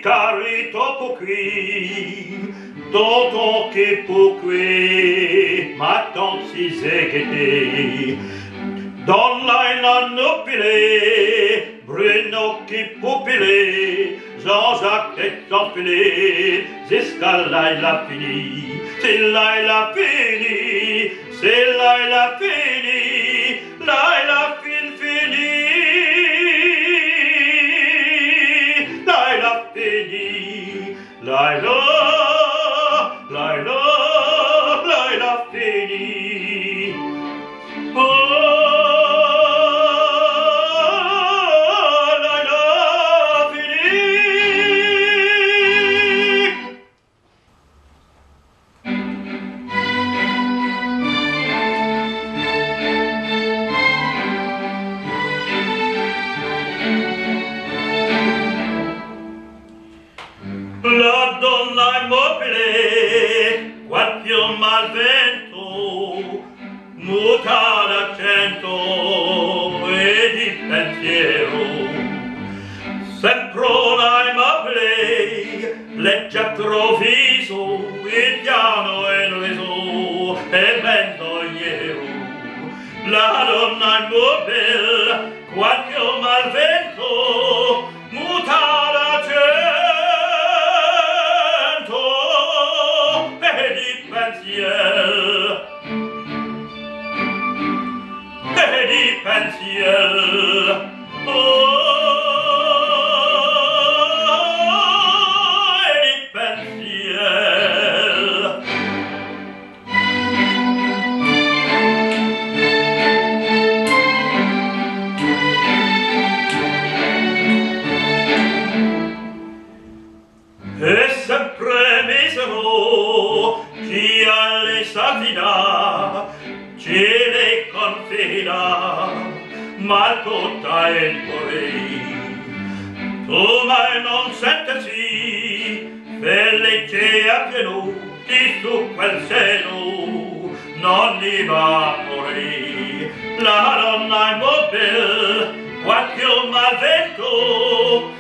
carito qui, toto che pu qui, ma tant si zegete. Donna in la nobile, Bruno che pupile, Jean-Jacques et Jean-Philippe, jusqu'à là il a fini, c'est là il a fini, c'est là il a fini, là il a fini, là il a fini, là il a, là il a, là il a fini. Oh, la donna immobile, qual più malvento, muta d'accento e di pensiero. Semprona immobile, legge a provviso, il piano e il reso, e menzognero. La donna immobile, qual più malvento, muta d'accento e di pensier, oh, e di pensier. E sempre misero chi alle s'affida, ci le confida, ma tutta il cuore. Tu mai non sentersi, felice a pieno, di su quel seno, non li va morire. La donna immobile, qual più malvento,